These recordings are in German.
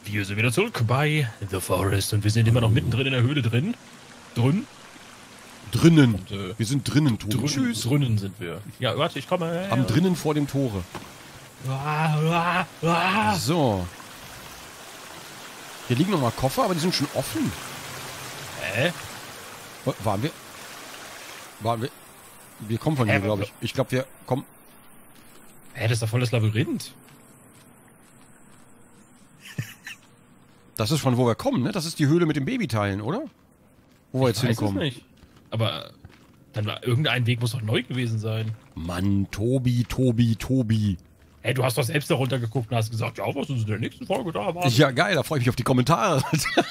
Wir sind wieder zurück bei The Forest und wir sind immer noch mittendrin in der Höhle drin. Drinnen. Und, Wir sind drinnen, Tobi. Tschüss. Drinnen sind wir. Ja, warte, ich komme. Am drinnen vor dem Tore. So. Hier liegen nochmal Koffer, aber die sind schon offen. Hä? Waren wir? Wir kommen von hier, glaube ich. Ich glaube, wir kommen... Hä, das ist doch voll das Labyrinth. Das ist von wo wir kommen, ne? Das ist die Höhle mit den Babyteilen, oder? Wo wir jetzt hinkommen. Ich weiß es nicht. Aber dann war irgendein Weg muss doch neu gewesen sein. Mann, Tobi. Hey, du hast doch selbst da runtergeguckt und hast gesagt, ja, was ist in der nächsten Folge da? Ja, geil, da freue ich mich auf die Kommentare.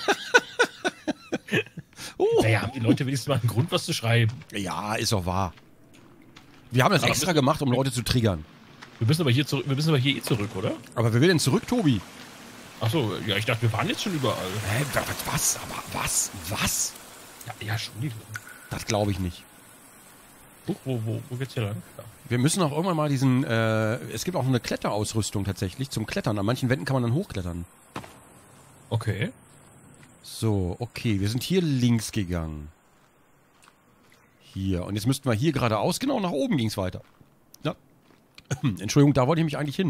Naja, haben die Leute wenigstens mal einen Grund, was zu schreiben. Ja, ist doch wahr. Wir haben das extra gemacht, um Leute zu triggern. Wir müssen aber hier zurück, oder? Aber wer will denn zurück, Tobi? Achso, ja, ich dachte, wir waren jetzt schon überall. Hä, was? Aber was? Ja, Entschuldigung. Das glaube ich nicht. Wo geht's hier lang? Ja. Wir müssen auch irgendwann mal diesen, es gibt auch eine Kletterausrüstung tatsächlich zum Klettern. An manchen Wänden kann man dann hochklettern. Okay. So, okay, wir sind hier links gegangen. Hier, und jetzt müssten wir hier geradeaus, genau, nach oben ging's weiter. Ja. Entschuldigung, da wollte ich mich eigentlich hin.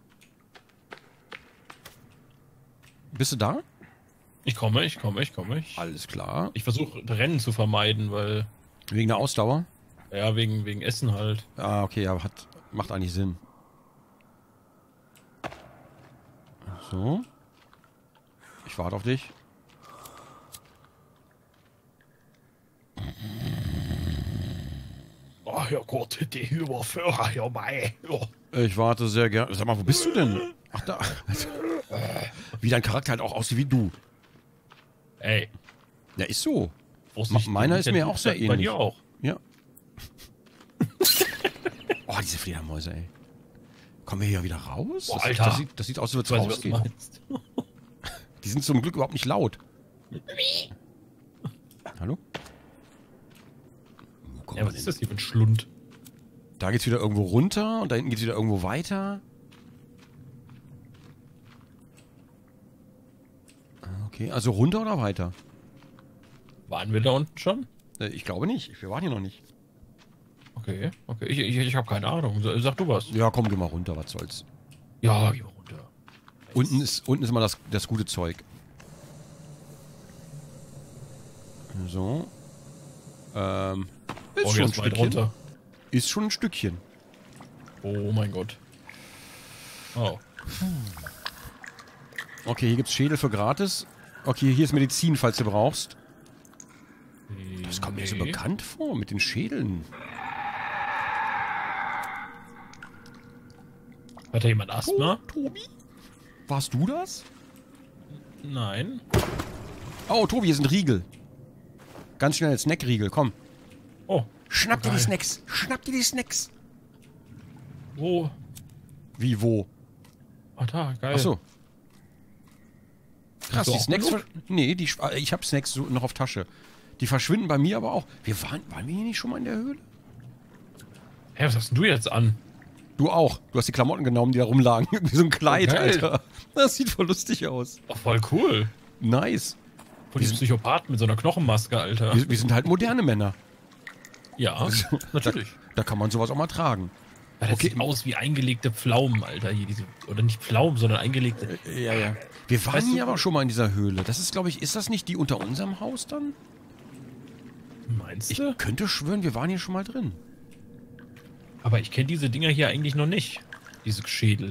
Bist du da? Ich komme. Alles klar. Ich versuche Rennen zu vermeiden, weil... Wegen der Ausdauer? Ja, wegen Essen halt. Ah, okay, ja, macht eigentlich Sinn. So. Ich warte auf dich. Oh ja Gott, die Überführer, ja mei. Ja. Ich warte sehr gerne. Sag mal, wo bist du denn? Ach, da. Wie dein Charakter halt auch aussieht wie du. Ey. Ja, ist so. Vorsicht, Meiner ist mir auch sehr ähnlich. Bei dir auch. Ja. Oh, diese Fledermäuse, ey. Kommen wir hier wieder raus? Boah, Alter. Das sieht aus, als Ich würde weiß es nicht, was du rausgehen. meinst. Die sind zum Glück überhaupt nicht laut. Hallo? Wo kommen Ja, wir was denn? ist das hier für ein Schlund? Da geht's wieder irgendwo runter und da hinten geht's wieder irgendwo weiter. Okay, also runter oder weiter? Waren wir da unten schon? Ich glaube nicht. Wir waren hier noch nicht. Okay. Ich habe keine Ahnung. Sag du was. Ja, komm, geh mal runter, was soll's. Ja, geh mal runter. Unten ist immer das gute Zeug. So. Ist schon ein Weit Stückchen. runter. Ist schon ein Stückchen. Oh mein Gott. Oh. Okay, hier gibt's Schädel für gratis. Okay, hier ist Medizin, falls du brauchst. Das kommt mir so bekannt vor, mit den Schädeln. Hat da jemand Asthma? Tobi? Warst du das? Nein. Oh, Tobi, hier sind Riegel. Ganz schnell, Snackriegel, komm. Oh. Schnapp dir die geil. Snacks. Schnapp dir die Snacks. Wo? Wie, wo? Ah, da, geil. Achso. Krass, Hast du die auch Snacks... genug? Nee, ich habe Snacks noch auf Tasche. Die verschwinden bei mir aber auch. Waren wir hier nicht schon mal in der Höhle? Hä, was hast denn du jetzt an? Du auch. Du hast die Klamotten genommen, die da rumlagen. Wie so ein Kleid, Oh, geil. Alter. Das sieht voll lustig aus. Oh, voll cool. Nice. Voll die Psychopathen mit so einer Knochenmaske, Alter. Wir sind halt moderne Männer. Ja, natürlich. Da kann man sowas auch mal tragen. Ja, das Okay. sieht aus wie eingelegte Pflaumen, Alter. Hier diese, oder nicht Pflaumen, sondern eingelegte. Ja. Wir waren Weißt du- hier aber schon mal in dieser Höhle. Das ist, glaube ich, ist das nicht die unter unserem Haus dann? Meinst Ich du? könnte schwören, wir waren hier schon mal drin. Aber ich kenne diese Dinger hier eigentlich noch nicht. Diese Schädel.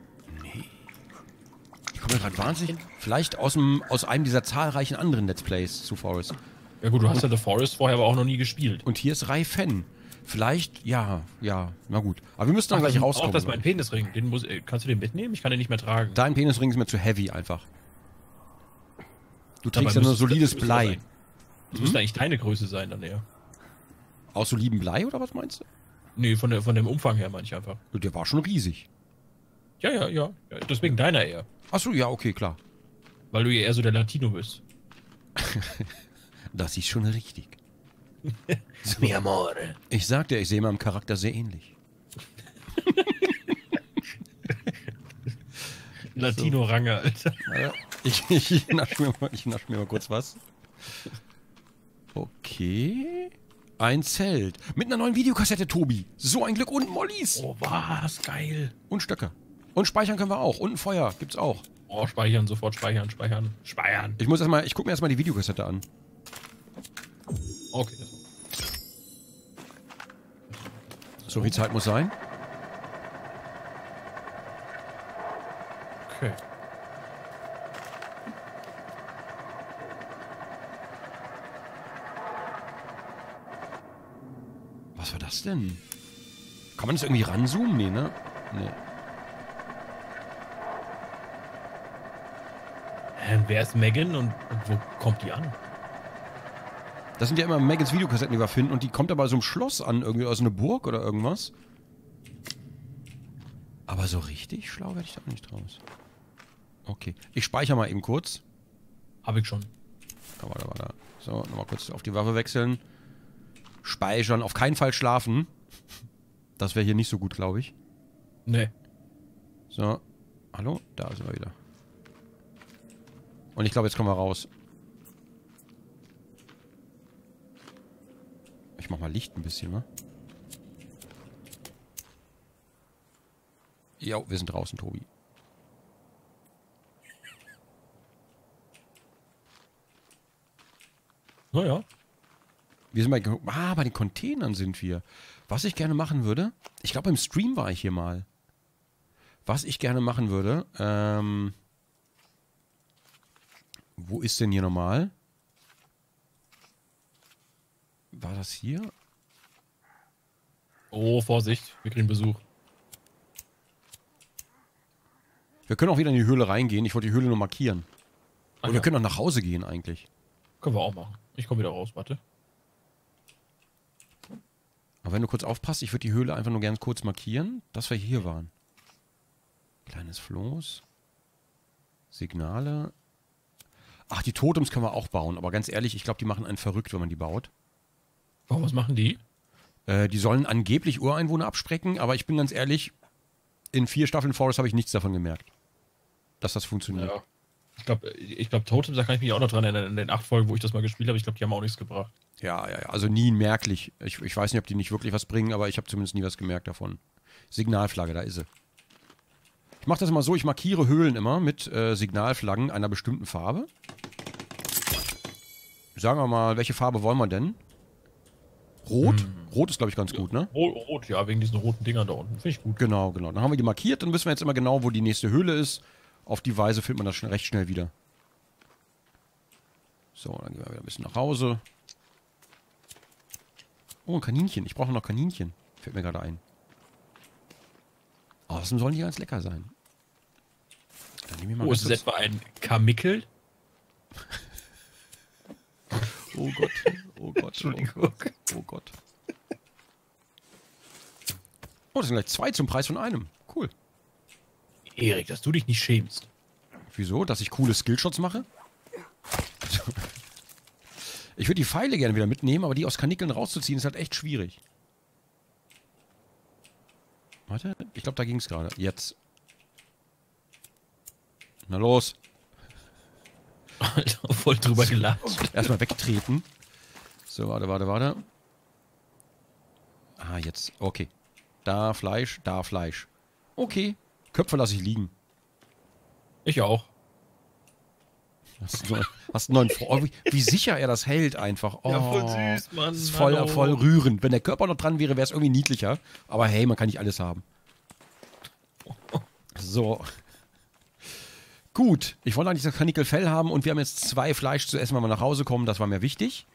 Ich komme mir gerade wahnsinnig... Vielleicht aus einem dieser zahlreichen anderen Let's Plays zu Forest. Ja gut, du hast ja The Forest vorher aber auch noch nie gespielt. Und hier ist Rai-Fen. Vielleicht, ja, na gut. Aber wir müssen dann gleich rauskommen. Auch das ist mein Penisring. Kannst du den mitnehmen? Ich kann den nicht mehr tragen. Dein Penisring ist mir zu heavy einfach. Du Dabei trägst ja nur müsste- solides müsste Blei. sein. Das müsste eigentlich deine Größe sein dann eher. Aus solidem Blei oder was meinst du? Nee, von dem Umfang her meine ich einfach. Der war schon riesig. Ja. Deswegen deiner eher. Achso, ja, okay, klar. Weil du ja eher so der Latino bist. Das ist schon richtig. Mi amore. Ich sagte, ich sehe meinem Charakter sehr ähnlich. Latino-Range, Alter. Ich nasch mir mal kurz was. Okay. Ein Zelt. Mit einer neuen Videokassette, Tobi. So ein Glück. Und Mollys. Oh, was? Geil. Und Stöcke. Und speichern können wir auch. Und ein Feuer gibt's auch. Oh, speichern, sofort speichern. Speichern. Ich guck mir erstmal die Videokassette an. Okay. So viel Zeit muss sein. Okay. Was war das denn? Kann man das irgendwie ranzoomen? Nee, ne? Nee. Wer ist Megan und wo kommt die an? Das sind ja immer Megans Videokassetten, die wir finden. Und die kommt aber so einem Schloss an, irgendwie aus einer Burg oder irgendwas. Aber so richtig schlau werde ich da nicht draus. Okay. Ich speichere mal eben kurz. Hab ich schon. Warte. So, nochmal kurz auf die Waffe wechseln. Speichern. Auf keinen Fall schlafen. Das wäre hier nicht so gut, glaube ich. Nee. So. Hallo? Da sind wir wieder. Und ich glaube, jetzt kommen wir raus. Ich mach mal Licht ein bisschen, ne? Jo, wir sind draußen, Tobi. Naja. Wir sind bei den Containern sind wir. Was ich gerne machen würde, ich glaube im Stream war ich hier mal. Was ich gerne machen würde, wo ist denn hier nochmal? War das hier? Oh, Vorsicht. Wir kriegen Besuch. Wir können auch wieder in die Höhle reingehen. Ich wollte die Höhle nur markieren. Ach Und wir können auch nach Hause gehen eigentlich. Können wir auch machen. Ich komme wieder raus, warte. Aber wenn du kurz aufpasst, ich würde die Höhle einfach nur ganz kurz markieren, dass wir hier waren. Kleines Floß. Signale. Ach, die Totems können wir auch bauen. Aber ganz ehrlich, ich glaube, die machen einen verrückt, wenn man die baut. Oh, was machen die? Die sollen angeblich Ureinwohner abschrecken, aber ich bin ganz ehrlich, in 4 Staffeln Forest habe ich nichts davon gemerkt, dass das funktioniert. Ja. Ich glaube, Totems, da kann ich mich auch noch dran erinnern, in den 8 Folgen, wo ich das mal gespielt habe. Ich glaube, die haben auch nichts gebracht. Ja. Also nie merklich. Ich weiß nicht, ob die nicht wirklich was bringen, aber ich habe zumindest nie was gemerkt davon. Signalflagge, da ist sie. Ich mache das immer so, ich markiere Höhlen immer mit Signalflaggen einer bestimmten Farbe. Sagen wir mal, welche Farbe wollen wir denn? Rot? Rot ist, glaube ich, ganz gut, ne? Rot, ja, wegen diesen roten Dingern da unten. Finde ich gut. Genau. Dann haben wir die markiert, dann wissen wir jetzt immer genau, wo die nächste Höhle ist. Auf die Weise findet man das recht schnell wieder. So, dann gehen wir wieder ein bisschen nach Hause. Oh, ein Kaninchen. Ich brauche noch Kaninchen. Fällt mir gerade ein. Außerdem sollen die ganz lecker sein. Dann nehmen wir mal ist es etwa ein Kamickel? Oh Gott. Entschuldigung. Oh Gott. Oh, das sind gleich 2 zum Preis von einem. Cool. Erik, dass du dich nicht schämst. Wieso? Dass ich coole Skillshots mache? Ich würde die Pfeile gerne wieder mitnehmen, aber die aus Kanickeln rauszuziehen ist halt echt schwierig. Warte, ich glaube, da ging es gerade. Jetzt. Na los. Alter, voll drüber gelacht. Erstmal wegtreten. So, warte. Ah, jetzt. Okay. Da Fleisch, da Fleisch. Okay. Köpfe lasse ich liegen. Ich auch. Hast einen neuen Freund. Wie sicher er das hält einfach. Oh, Ja, voll süß, Mann. Das ist voll rührend. Wenn der Körper noch dran wäre, wäre es irgendwie niedlicher. Aber hey, man kann nicht alles haben. So. Gut. Ich wollte eigentlich das Kanickelfell haben und wir haben jetzt 2 Fleisch zu essen, wenn wir nach Hause kommen. Das war mir wichtig.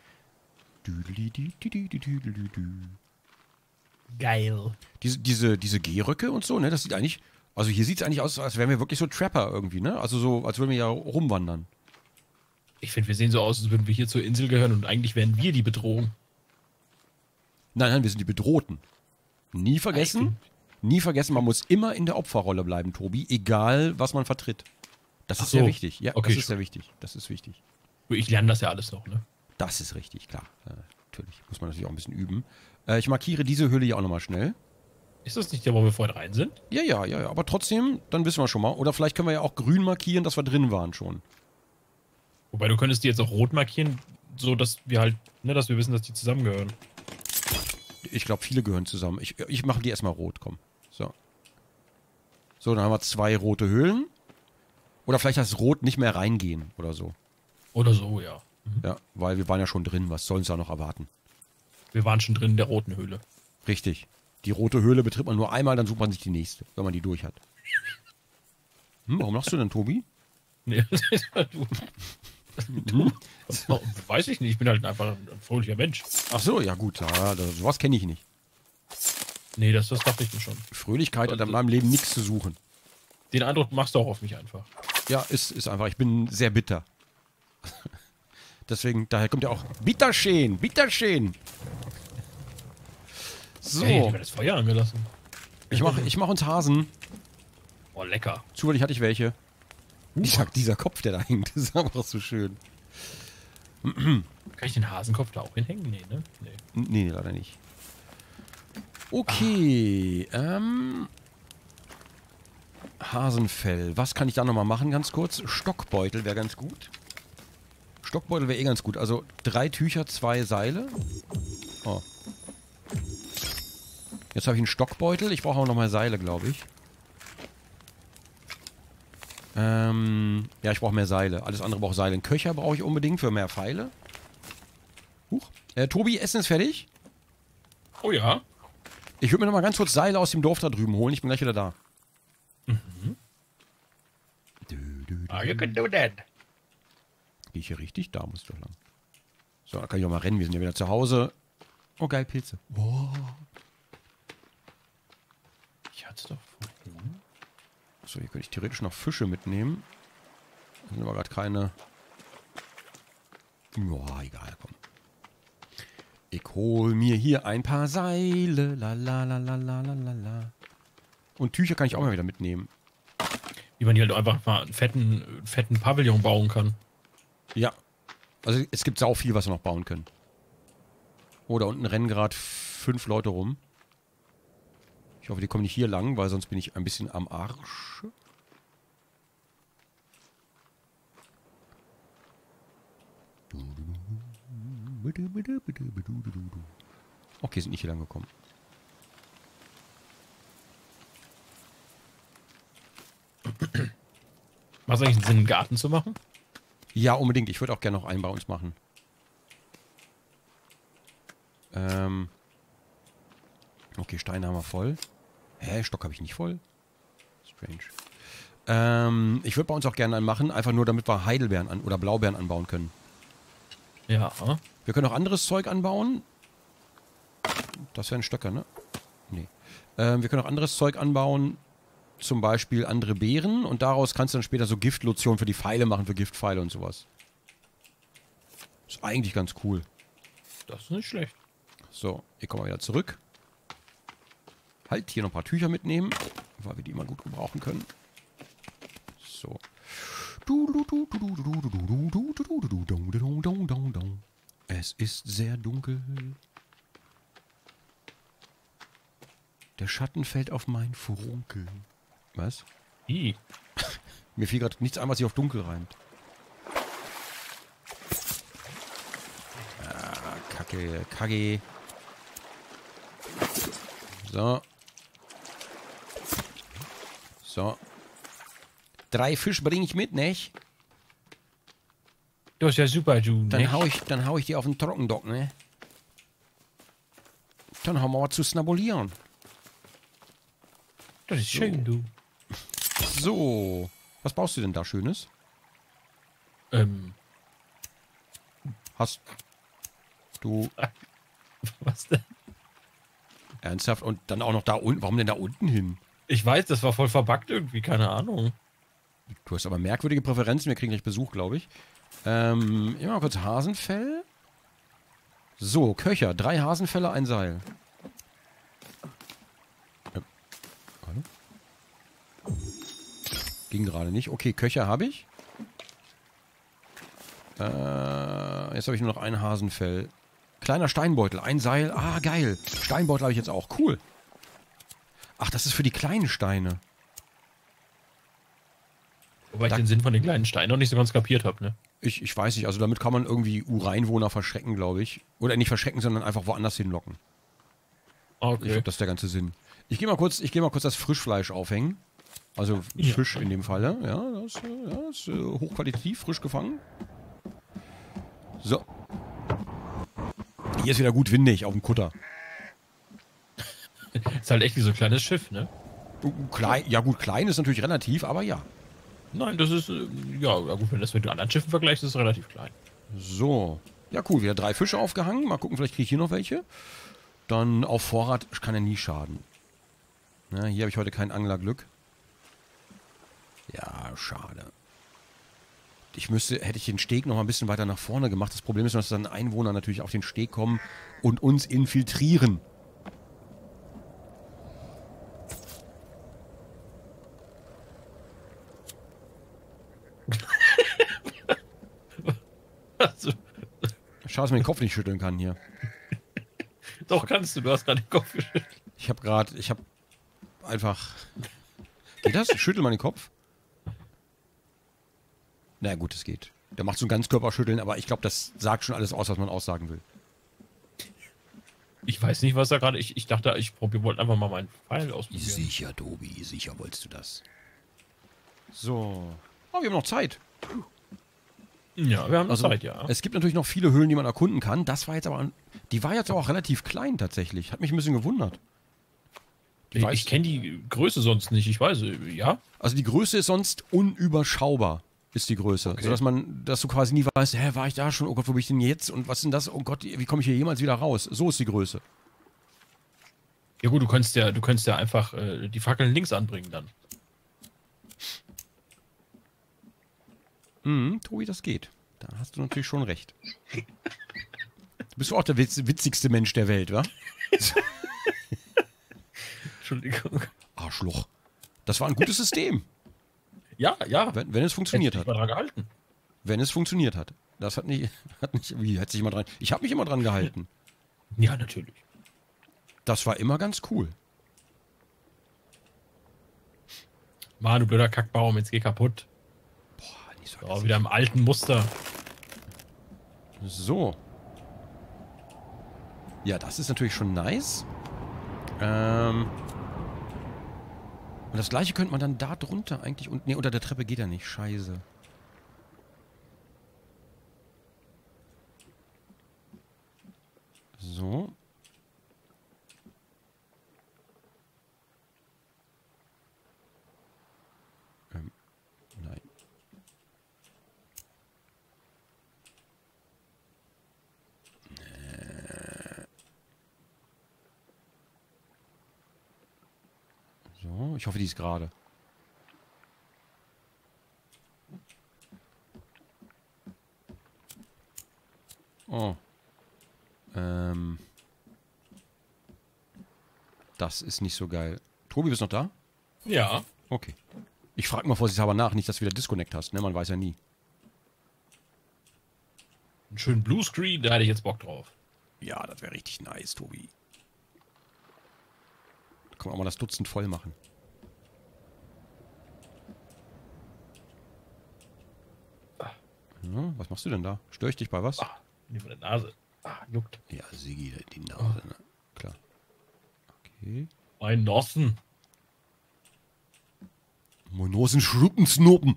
Geil. Diese Gehröcke und so, ne? Das sieht eigentlich... Also hier sieht es eigentlich aus, als wären wir wirklich so Trapper irgendwie, ne? Also so, als würden wir ja rumwandern. Ich finde, wir sehen so aus, als würden wir hier zur Insel gehören und eigentlich wären wir die Bedrohung. Nein, wir sind die Bedrohten. Nie vergessen, man muss immer in der Opferrolle bleiben, Tobi, egal was man vertritt. Das ist sehr wichtig. Ja, okay, das ist sehr wichtig. Das ist wichtig. Ich lerne das ja alles noch, ne? Das ist richtig, klar. Natürlich. Muss man natürlich auch ein bisschen üben. Ich markiere diese Höhle hier auch nochmal schnell. Ist das nicht der, wo wir vorhin rein sind? Ja, ja, ja, ja. Aber trotzdem, dann wissen wir schon mal. Oder vielleicht können wir ja auch grün markieren, dass wir drin waren schon. Wobei du könntest die jetzt auch rot markieren, so dass wir halt, ne, dass wir wissen, dass die zusammengehören. Ich glaube, viele gehören zusammen. Ich mache die erstmal rot, komm. So. So, dann haben wir 2 rote Höhlen. Oder vielleicht das Rot nicht mehr reingehen oder so. Oder so, ja. Ja, weil wir waren ja schon drin. Was sollen sie da noch erwarten? Wir waren schon drin in der roten Höhle. Richtig. Die rote Höhle betritt man nur einmal, dann sucht man sich die nächste, wenn man die durch hat. Warum lachst du denn, Tobi? Nee, du. Weiß ich nicht, ich bin halt einfach ein fröhlicher Mensch. Ach so, ja gut. Ja, sowas kenne ich nicht. Nee, das dachte ich mir schon. Fröhlichkeit hat in meinem Leben nichts zu suchen. Den Eindruck machst du auch auf mich einfach. Ja, ist einfach. Ich bin sehr bitter. Deswegen, daher kommt ja auch Bitterschön, Bitterschön. So. Hey, ich habe das Feuer angelassen. Ich mach uns Hasen. Oh, lecker. Zufällig hatte ich welche. Dieser Kopf, der da hängt, ist einfach so schön. Kann ich den Hasenkopf da auch hinhängen? Nee, ne? Nee. Nee, leider nicht. Okay, Hasenfell. Was kann ich da nochmal machen, ganz kurz? Stockbeutel wäre ganz gut. Stockbeutel wäre eh ganz gut. Also 3 Tücher, 2 Seile. Oh. Jetzt habe ich einen Stockbeutel. Ich brauche auch nochmal Seile, glaube ich. Ja, ich brauche mehr Seile. Alles andere braucht Seile. Einen Köcher brauche ich unbedingt für mehr Pfeile. Huch. Tobi, Essen ist fertig? Oh ja. Ich würde mir nochmal ganz kurz Seile aus dem Dorf da drüben holen. Ich bin gleich wieder da. You can do that. Gehe ich hier richtig? Da muss ich doch lang. So, da kann ich auch mal rennen. Wir sind ja wieder zu Hause. Oh, geil, Pilze. Boah. Ich hatte es doch vorhin. So, hier könnte ich theoretisch noch Fische mitnehmen. Da sind aber gerade keine. Ja, egal, komm. Ich hol mir hier ein paar Seile. La la la la la la la la. Und Tücher kann ich auch mal wieder mitnehmen. Wie man hier halt einfach mal einen fetten Pavillon bauen kann. Ja. Also es gibt sau viel, was wir noch bauen können. Oh, da unten rennen gerade 5 Leute rum. Ich hoffe, die kommen nicht hier lang, weil sonst bin ich ein bisschen am Arsch. Okay, sind nicht hier lang gekommen. Macht es eigentlich Sinn, einen Garten zu machen? Ja, unbedingt. Ich würde auch gerne noch einen bei uns machen. Okay, Steine haben wir voll. Hä, Stock habe ich nicht voll? Strange. Ich würde bei uns auch gerne einen machen, einfach nur damit wir Heidelbeeren oder Blaubeeren anbauen können. Ja. Wir können auch anderes Zeug anbauen. Das wären Stöcker, ne? Nee. Wir können auch anderes Zeug anbauen. Zum Beispiel andere Beeren. Und daraus kannst du dann später so Giftlotion für die Pfeile machen, für Giftpfeile und sowas. Ist eigentlich ganz cool. Das ist nicht schlecht. So, hier kommen wir wieder zurück. Halt, hier noch ein paar Tücher mitnehmen, weil wir die immer gut gebrauchen können. So. Es ist sehr dunkel. Der Schatten fällt auf mein Furunkel. Was? I. Mir fiel gerade nichts ein, was sich auf dunkel reimt. Ah, Kacke, Kacke. So. So. 3 Fisch bringe ich mit, nicht? Das ist ja super, du. Dann hau ich die auf den Trockendock, ne? Dann haben wir was zu snabulieren. Das ist schön, du. So. Was baust du denn da Schönes? Hast du... Was denn? Ernsthaft? Und dann auch noch da unten? Warum denn da unten hin? Ich weiß, das war voll verbuggt irgendwie, keine Ahnung. Du hast aber merkwürdige Präferenzen. Wir kriegen gleich Besuch, glaube ich. Immer mal kurz Hasenfell. So, Köcher. 3 Hasenfelle, ein Seil. Hallo? Ging gerade nicht. Okay, Köcher habe ich. Jetzt habe ich nur noch ein Hasenfell. Kleiner Steinbeutel, ein Seil. Ah, geil. Steinbeutel habe ich jetzt auch. Cool. Ach, das ist für die kleinen Steine. Wobei ich den Sinn von den kleinen Steinen noch nicht so ganz kapiert habe, ne? Ich weiß nicht, also damit kann man irgendwie Ureinwohner verschrecken, glaube ich. Oder nicht verschrecken, sondern einfach woanders hinlocken. Okay. Ich glaube, das ist der ganze Sinn. Ich gehe mal kurz das Frischfleisch aufhängen. Also Fisch in dem Falle. Ja, das ist hochqualitativ, frisch gefangen. So. Hier ist wieder gut windig auf dem Kutter. Ist halt echt wie so ein kleines Schiff, ne? Klein, ja gut, klein ist natürlich relativ, aber ja. Nein, das ist, ja gut, wenn das mit den anderen Schiffen vergleicht, ist es relativ klein. So. Ja, cool. Wieder 3 Fische aufgehangen. Mal gucken, vielleicht kriege ich hier noch welche. Dann auf Vorrat kann ja nie schaden. Ja, hier habe ich heute kein Anglerglück. Ja, schade. Hätte ich den Steg noch mal ein bisschen weiter nach vorne gemacht. Das Problem ist, dass dann Einwohner natürlich auf den Steg kommen und uns infiltrieren. Also, Schade, dass man den Kopf nicht schütteln kann hier. doch kannst du hast gerade den Kopf geschüttelt. Ich habe einfach... Geht das? Schüttel mal den Kopf. Na gut, es geht. Der macht so ein Ganzkörperschütteln, aber ich glaube, das sagt schon alles aus, was man aussagen will. Ich weiß nicht, was da gerade... Ich dachte, wir wollten einfach mal meinen Pfeil ausprobieren. Sicher, Tobi, sicher wolltest du das. So. Oh, wir haben noch Zeit. Ja, wir haben Zeit, ja. Es gibt natürlich noch viele Höhlen, die man erkunden kann. Das war jetzt aber... Die war jetzt auch relativ klein tatsächlich. Hat mich ein bisschen gewundert. Ich kenne die Größe sonst nicht, ich weiß, ja. Also die Größe ist sonst unüberschaubar, ist die Größe. Okay. Dass du quasi nie weißt, hä, war ich da schon? Oh Gott, wo bin ich denn jetzt? Und was ist denn das? Oh Gott, wie komme ich hier jemals wieder raus? So ist die Größe. Ja gut, du könntest ja einfach die Fackeln links anbringen dann. Tobi, das geht. Da hast du natürlich schon recht. Du bist auch der witzigste Mensch der Welt, wa? Entschuldigung. Arschloch. Das war ein gutes System. Ja. Wenn es funktioniert Hätte hat. ich mal dran gehalten. Wenn es funktioniert hat. Das hat nicht, wie, hat sich immer dran, ich habe mich immer dran gehalten. Ja, natürlich. Das war immer ganz cool. Mann, du blöder Kackbaum, jetzt geh kaputt. Boah, nicht so Oh, wieder im alten Muster. So. Ja, das ist natürlich schon nice. Und das gleiche könnte man dann da drunter eigentlich. Und nee, unter der Treppe geht ja nicht. Scheiße. So. Nein. So, ich hoffe, die ist gerade. Oh. Das ist nicht so geil. Tobi, bist du noch da? Ja. Okay. Ich frage mal vorsichtshalber nach, nicht, dass du wieder Disconnect hast, ne? Man weiß ja nie. Einen schönen Bluescreen, da hätte ich jetzt Bock drauf. Ja, das wäre richtig nice, Tobi. Da kann man auch mal das Dutzend voll machen. Ja, was machst du denn da? Stör ich dich bei was? Mir von der Nase. Juckt. Ja, Sigi, die Nase, ne? Klar. Okay. Ein Nossen. Mein Nasen schruppen snoppen.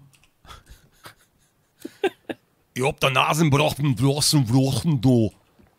Ich hab der Nasenbrochen, Blochen, do.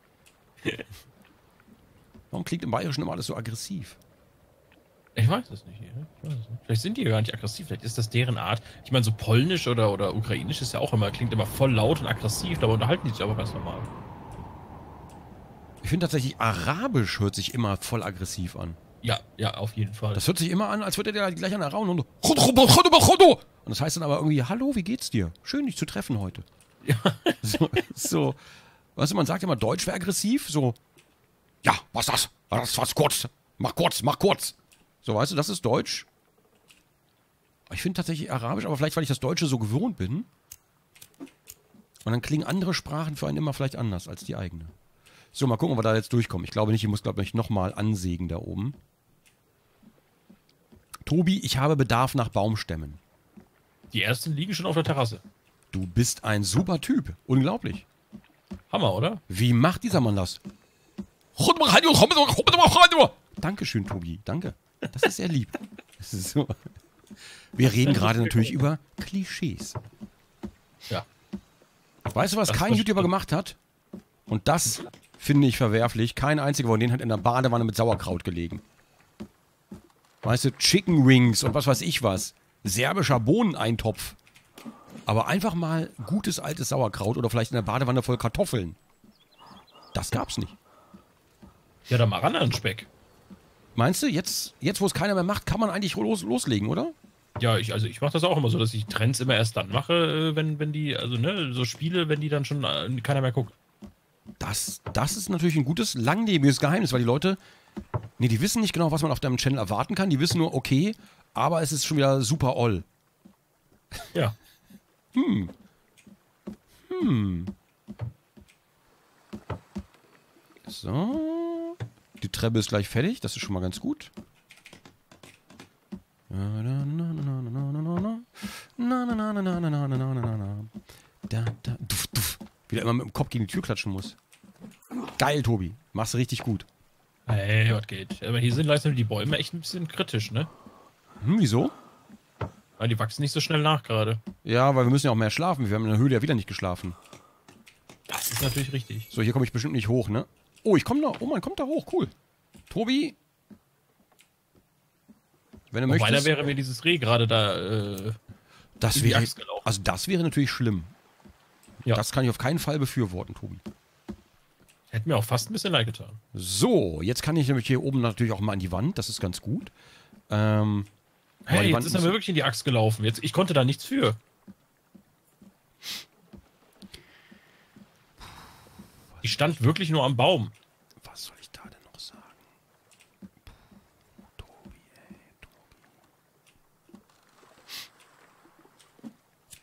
Warum klingt im Bayerischen immer alles so aggressiv? Ich weiß es nicht. Vielleicht sind die ja gar nicht aggressiv. Vielleicht ist das deren Art. Ich meine, so Polnisch oder Ukrainisch ist ja auch immer, klingt immer voll laut und aggressiv. Dabei unterhalten die sich aber ganz normal. Ich finde tatsächlich, Arabisch hört sich immer voll aggressiv an. Ja, auf jeden Fall. Das hört sich immer an, als würde der gleich an der Raun und und das heißt dann aber irgendwie, hallo, wie geht's dir? Schön, dich zu treffen heute. Ja. So. Weißt du, man sagt immer, Deutsch wäre aggressiv, so, ja, was ist das? Was kurz? Mach kurz. So, weißt du, das ist Deutsch. Ich finde tatsächlich Arabisch, aber vielleicht, weil ich das Deutsche so gewohnt bin. Und dann klingen andere Sprachen für einen immer vielleicht anders als die eigene. So, mal gucken, ob wir da jetzt durchkommen. Ich glaube nicht, ich muss, glaube ich, nochmal ansägen da oben. Tobi, ich habe Bedarf nach Baumstämmen. Die ersten liegen schon auf der Terrasse. Du bist ein super Typ. Unglaublich. Hammer, oder? Wie macht dieser Mann das? Dankeschön, Tobi. Danke. Das ist sehr lieb. Das ist so. Wir reden gerade natürlich über Klischees. Ja. Weißt du, was Das kein verstehe. YouTuber gemacht hat? Und das finde ich verwerflich. Kein einziger von denen hat in der Badewanne mit Sauerkraut gelegen. Weißt du, Chicken Wings und was weiß ich was. Serbischer Bohneneintopf. Aber einfach mal gutes altes Sauerkraut oder vielleicht in der Badewanne voll Kartoffeln. Das gab's nicht. Ja, dann mal ran an den Speck. Meinst du, jetzt wo es keiner mehr macht, kann man eigentlich loslegen, oder? Ja, ich mache das auch immer so, dass ich Trends immer erst dann mache, wenn die, also ne, so Spiele, wenn die dann schon keiner mehr guckt. Das ist natürlich ein gutes, langlebiges Geheimnis, weil die Leute, nee, die wissen nicht genau, was man auf deinem Channel erwarten kann. Die wissen nur, okay, aber es ist schon wieder super all. Ja. So. Die Treppe ist gleich fertig, das ist schon mal ganz gut. Duff, duff. Wieder immer mit dem Kopf gegen die Tür klatschen muss. Geil, Tobi. Machst du richtig gut. Hey, was geht? Aber hier sind langsam die Bäume echt ein bisschen kritisch, ne? Wieso? Weil die wachsen nicht so schnell nach gerade. Ja, weil wir müssen ja auch mehr schlafen. Wir haben in der Höhle ja wieder nicht geschlafen. Das ist natürlich richtig. So, hier komme ich bestimmt nicht hoch, ne? Oh, ich komme da. Oh, man kommt da hoch. Cool. Tobi. Wenn du Wobei, da möchtest. wäre mir dieses Reh gerade da Das in die wäre. Axt gelaufen. Also, das wäre natürlich schlimm. Ja. Das kann ich auf keinen Fall befürworten, Tobi. Hätte mir auch fast ein bisschen leid getan. So, jetzt kann ich nämlich hier oben natürlich auch mal an die Wand. Das ist ganz gut. Aber Hey, die jetzt Wand ist er mir wirklich in die Axt gelaufen. Jetzt, ich konnte da nichts für. Die stand wirklich nur am Baum. Was soll ich da denn noch sagen? Tobi, ey, Tobi.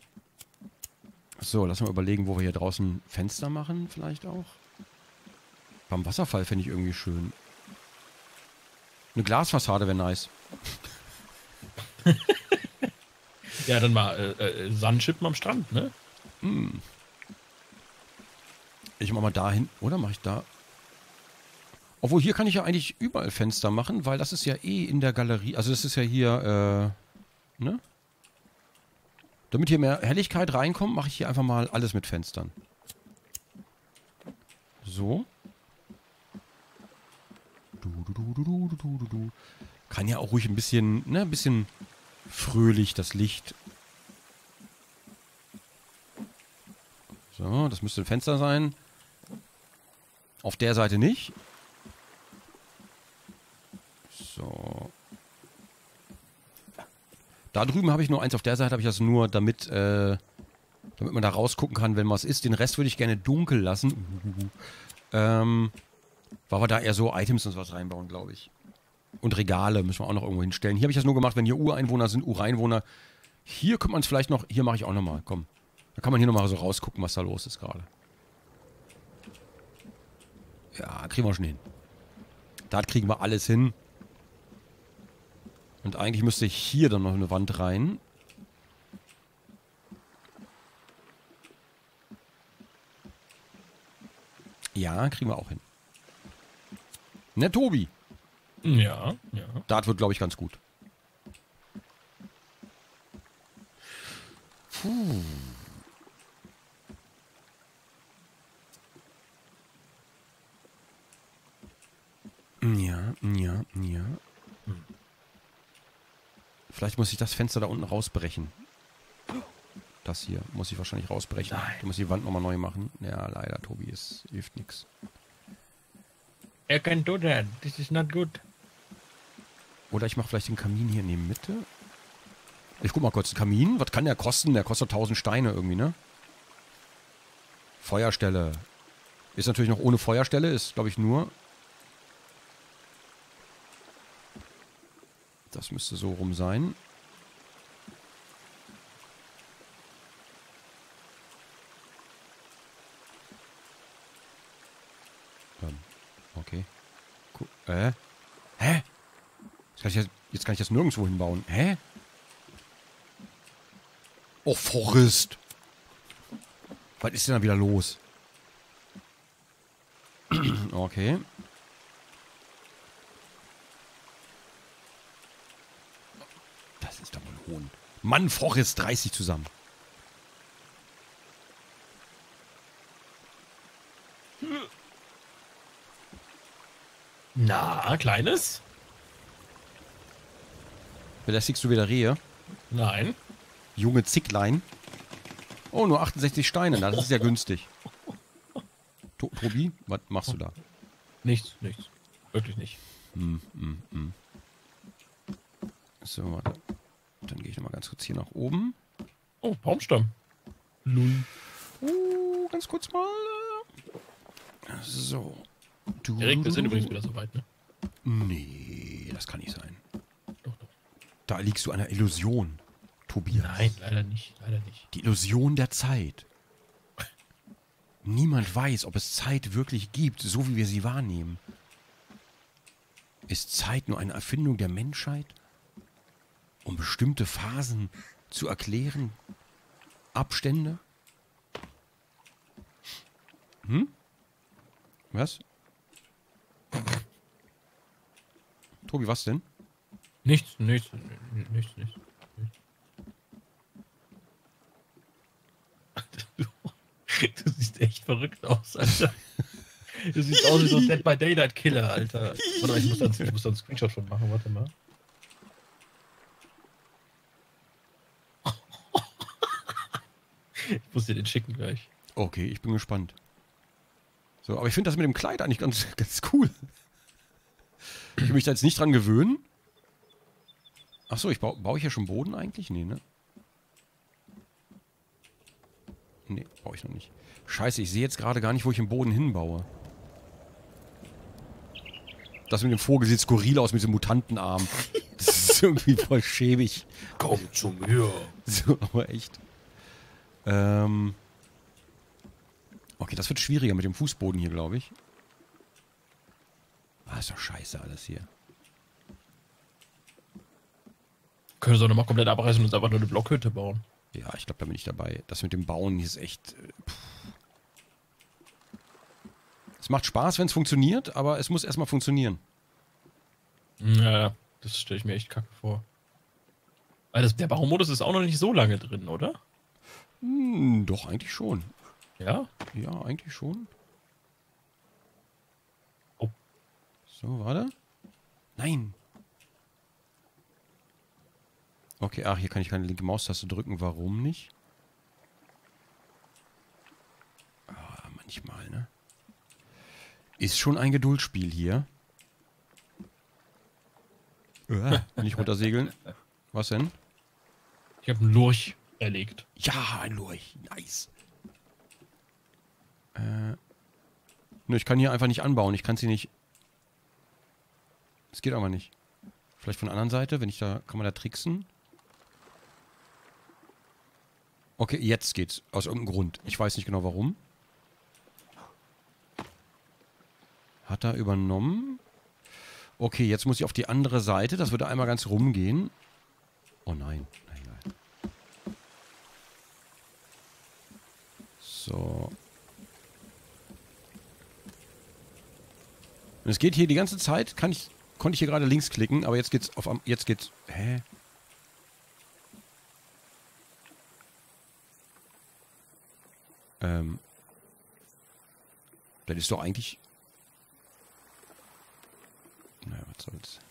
So, lass mal überlegen, wo wir hier draußen Fenster machen, vielleicht auch. Beim Wasserfall fände ich irgendwie schön. Eine Glasfassade wäre nice. Ja, dann mal Sandschippen am Strand, ne? Ich mach mal dahin. Oder mache ich da? Obwohl, hier kann ich ja eigentlich überall Fenster machen, weil das ist ja eh in der Galerie. Also das ist ja hier, ne? Damit hier mehr Helligkeit reinkommt, mache ich hier einfach mal alles mit Fenstern. So. Du. Kann ja auch ruhig ein bisschen, ne, ein bisschen fröhlich das Licht. So, das müsste ein Fenster sein. Auf der Seite nicht. So. Da drüben habe ich nur eins, auf der Seite habe ich das nur, damit man da rausgucken kann, wenn was ist. Den Rest würde ich gerne dunkel lassen. Weil wir da eher so Items und sowas reinbauen, glaube ich. Und Regale müssen wir auch noch irgendwo hinstellen. Hier habe ich das nur gemacht, wenn hier Ureinwohner sind, Ureinwohner. Hier könnte man es vielleicht noch, hier mache ich auch nochmal, komm. Da kann man hier nochmal so rausgucken, was da los ist gerade. Ja, kriegen wir schon hin. Da kriegen wir alles hin. Und eigentlich müsste hier dann noch eine Wand rein. Ja, kriegen wir auch hin. Ne, Tobi? Ja, ja. Das wird, glaube ich, ganz gut. Puh. Ja. Vielleicht muss ich das Fenster da unten rausbrechen. Das hier muss ich wahrscheinlich rausbrechen. Nein. Du musst die Wand nochmal neu machen. Ja, leider, Tobi, es hilft nichts. Er can do that. This is not good. Oder ich mache vielleicht den Kamin hier in die Mitte. Ich guck mal kurz, Kamin, was kann der kosten? Der kostet 1000 Steine irgendwie, ne? Feuerstelle. Ist natürlich noch ohne Feuerstelle, ist, glaube ich, nur... Das müsste so rum sein. Okay. Hä? Jetzt kann ich das nirgendwo hinbauen. Hä? Oh, Forest. Was ist denn da wieder los? Okay. Das ist doch mal ein Hohn. Mann, Forest, reiß dich zusammen. Na, Kleines? Belästigst du wieder Rehe? Nein. Junge Zicklein. Oh, nur 68 Steine. Na, das ist ja günstig. Tobi, was machst du da? Nichts. Wirklich nicht. So, warte. Dann gehe ich nochmal ganz kurz hier nach oben. Oh, Baumstamm. Lull. Ganz kurz mal. So. Erik, wir sind übrigens wieder soweit, ne? Nee, das kann nicht sein. Doch. Da liegst du einer Illusion, Tobias. Nein, leider nicht. Die Illusion der Zeit. Niemand weiß, ob es Zeit wirklich gibt, so wie wir sie wahrnehmen. Ist Zeit nur eine Erfindung der Menschheit, um bestimmte Phasen zu erklären? Abstände? Was? Tobi, was denn? Nichts. Du siehst echt verrückt aus, Alter. Du siehst aus wie so ein Dead by Daylight Killer, Alter. Warte mal, ich muss da einen Screenshot von machen, warte mal. Ich muss dir den schicken gleich. Okay, ich bin gespannt. So, aber ich finde das mit dem Kleid eigentlich ganz cool. Ich will mich da jetzt nicht dran gewöhnen. Achso, baue ich ja schon Boden eigentlich? Nee, ne? Nee, baue ich noch nicht. Scheiße, ich sehe jetzt gerade gar nicht, wo ich den Boden hinbaue. Das mit dem Vogel sieht skurril aus mit diesem Mutantenarm. Das ist irgendwie voll schäbig. Komm zu mir. So, aber echt. Okay, das wird schwieriger mit dem Fußboden hier, glaube ich. Ah, ist doch scheiße alles hier. Können wir so nochmal komplett abreißen und uns einfach nur eine Blockhütte bauen. Ja, ich glaube, da bin ich dabei. Das mit dem Bauen hier ist echt... Es macht Spaß, wenn es funktioniert, aber es muss erstmal funktionieren. Ja, das stelle ich mir echt kacke vor. Weil der Baumodus ist auch noch nicht so lange drin, oder? Doch, eigentlich schon. Ja? Ja, eigentlich schon. Oh. So, warte. Nein. Okay, ach, hier kann ich keine linke Maustaste drücken. Warum nicht? Ah, manchmal, ne? Ist schon ein Geduldsspiel hier. Nicht runtersegeln. Was denn? Ich habe einen Lurch erlegt. Ja, ein Lurch. Nice. Nö, ich kann hier einfach nicht anbauen. Ich kann sie nicht... Es geht aber nicht. Vielleicht von der anderen Seite, wenn ich da... Kann man da tricksen? Okay, jetzt geht's. Aus irgendeinem Grund. Ich weiß nicht genau warum. Hat er übernommen? Okay, jetzt muss ich auf die andere Seite. Das würde einmal ganz rumgehen. Oh nein. Na egal. So. Und es geht hier die ganze Zeit. Konnte ich hier gerade links klicken, aber jetzt geht's auf... Jetzt geht's... Hä? Das ist doch eigentlich... Naja, was soll's.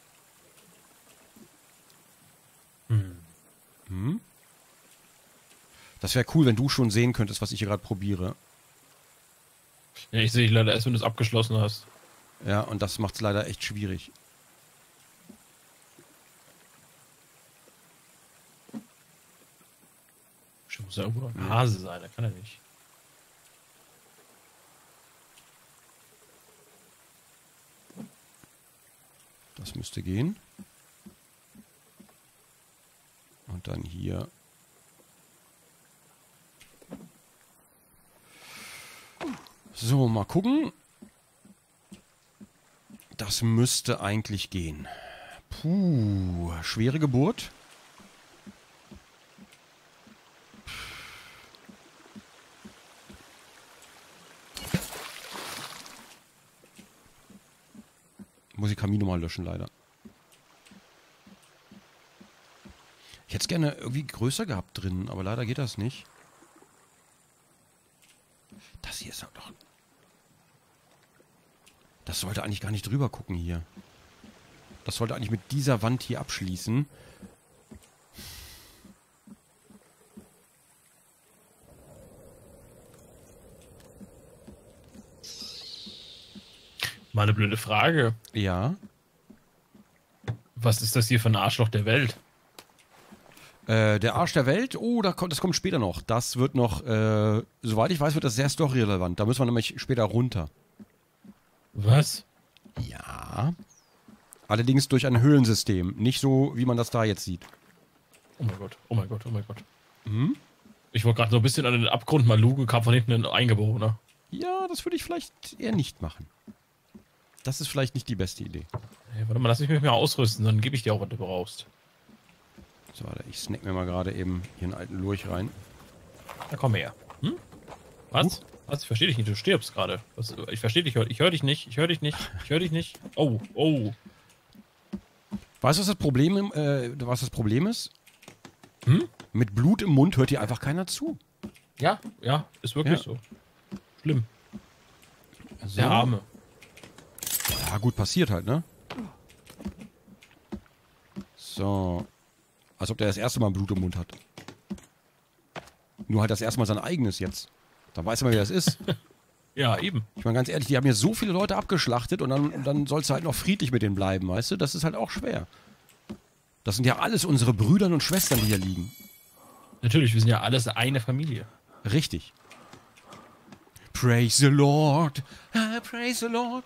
Das wäre cool, wenn du schon sehen könntest, was ich hier gerade probiere. Ja, ich sehe dich leider erst, wenn du es abgeschlossen hast. Ja, und das macht's leider echt schwierig. Muss ja irgendwo noch ein Hase sein, da kann er nicht. Das müsste gehen. Und dann hier. So, mal gucken. Das müsste eigentlich gehen. Puh. Puh, schwere Geburt. Muss ich Kamin nochmal löschen, leider. Ich hätte es gerne irgendwie größer gehabt drin, aber leider geht das nicht. Das hier ist doch... Das sollte eigentlich gar nicht drüber gucken hier. Das sollte eigentlich mit dieser Wand hier abschließen. Mal eine blöde Frage. Ja. Was ist das hier für ein Arschloch der Welt? Der Arsch der Welt? Oh, das kommt später noch. Das wird noch, soweit ich weiß, wird das sehr storyrelevant. Da müssen wir nämlich später runter. Was? Ja. Allerdings durch ein Höhlensystem. Nicht so, wie man das da jetzt sieht. Oh mein Gott, oh mein Gott, oh mein Gott. Hm? Ich wollte gerade so ein bisschen an den Abgrund mal lugen, kam von hinten ein Eingeborener. Ja, das würde ich vielleicht eher nicht machen. Das ist vielleicht nicht die beste Idee. Hey, warte mal, lass mich mal ausrüsten, dann gebe ich dir auch, was du brauchst. So, warte, ich snack mir mal gerade eben hier einen alten Lurch rein. Na komm her. Hm? Was? Was? Ich verstehe dich nicht, du stirbst gerade. Ich verstehe dich, ich höre dich nicht, ich höre dich nicht, ich höre dich nicht. Oh, oh. Weißt du, was das Problem ist? Hm? Mit Blut im Mund hört dir einfach keiner zu. Ja, ja, ist wirklich Ja. so. Schlimm. So. Der Arme. Ja, gut, passiert halt, ne? So. Als ob der das erste Mal Blut im Mund hat. Nur halt das erste Mal sein eigenes jetzt. Dann weiß man, wie das ist. Ja, eben. Ich meine, ganz ehrlich, die haben hier so viele Leute abgeschlachtet und dann sollst du halt noch friedlich mit denen bleiben, weißt du? Das ist halt auch schwer. Das sind ja alles unsere Brüder und Schwestern, die hier liegen. Natürlich, wir sind ja alles eine Familie. Richtig. Praise the Lord. Praise the Lord.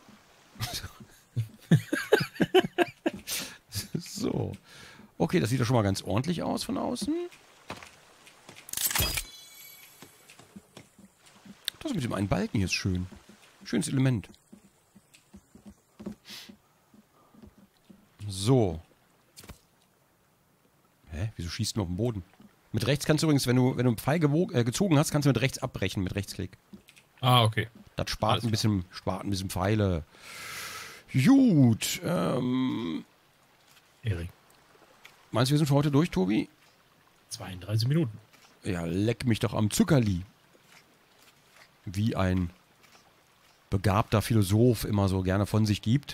So. Okay, das sieht doch schon mal ganz ordentlich aus von außen. Das mit dem einen Balken hier ist schön. Schönes Element. So. Hä? Wieso schießt du auf den Boden? Mit rechts kannst du übrigens, wenn du einen Pfeil gezogen hast, kannst du mit rechts abbrechen, mit Rechtsklick. Ah, okay. Das spart ein bisschen Pfeile. Gut. Erik. Meinst du, wir sind für heute durch, Tobi? 32 Minuten. Ja, leck mich doch am Zuckerli. Wie ein begabter Philosoph immer so gerne von sich gibt.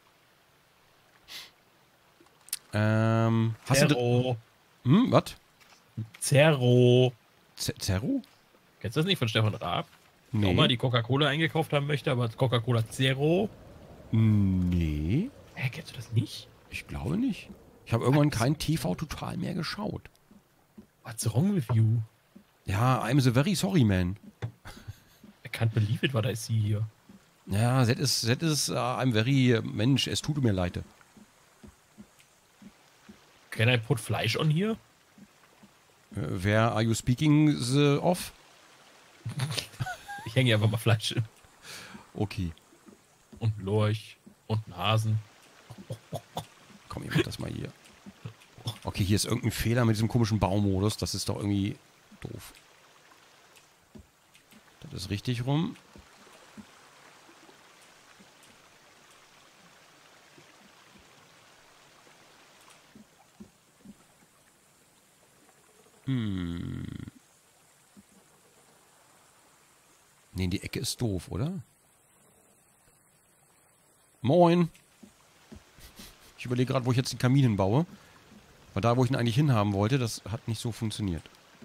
Hast du... Zerro. Was? Zerro. Zerro? Kennst du das nicht von Stefan Raab? Nee. Oma, die Coca-Cola eingekauft haben möchte, aber Coca-Cola Zero. Nee. Hä, kennst du das nicht? Ich glaube nicht. Ich habe irgendwann kein TV total mehr geschaut. What's wrong with you? Ja, I'm so very sorry, man. I can't believe it, what I see here. Ja, that is I'm very... Mensch, es tut mir leid. Can I put Fleisch on here? Where are you speaking the of? Ich hänge hier einfach mal Fleisch hin. Okay. Und Lorch und Nasen. Komm, ich mach das mal hier. Okay, hier ist irgendein Fehler mit diesem komischen Baumodus. Das ist doch irgendwie doof. Das ist richtig rum. Nee, die Ecke ist doof, oder? Moin. Ich überlege gerade, wo ich jetzt den Kamin hinbaue. Weil da, wo ich ihn eigentlich hinhaben wollte, das hat nicht so funktioniert.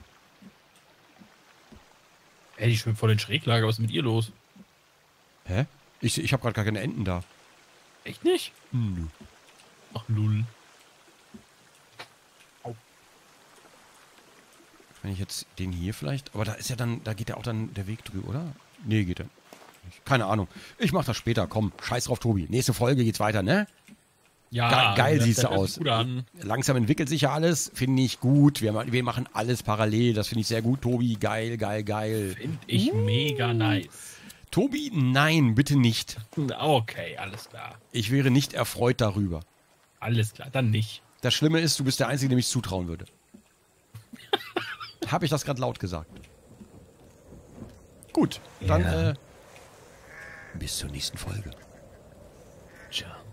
Ey, die schwimmt vor den Schräglager. Was ist mit ihr los? Hä? Ich habe gerade gar keine Enten da. Echt nicht? Nö. Ach, lull. Wenn ich jetzt den hier vielleicht... Aber da ist ja dann... Da geht ja auch dann der Weg drüber, oder? Nee, geht er nicht. Keine Ahnung. Ich mach das später. Komm, scheiß drauf, Tobi. Nächste Folge geht's weiter, ne? Ja, Geil das- siehst du das hört aus. sich gut an. Langsam entwickelt sich ja alles. Finde ich gut. Wir machen alles parallel. Das finde ich sehr gut, Tobi. Geil, geil, geil. Finde ich mega nice. Tobi, nein, bitte nicht. Okay, alles klar. Ich wäre nicht erfreut darüber. Alles klar, dann nicht. Das Schlimme ist, du bist der Einzige, dem ich zutrauen würde. Habe ich das gerade laut gesagt? Gut, dann bis zur nächsten Folge. Ciao.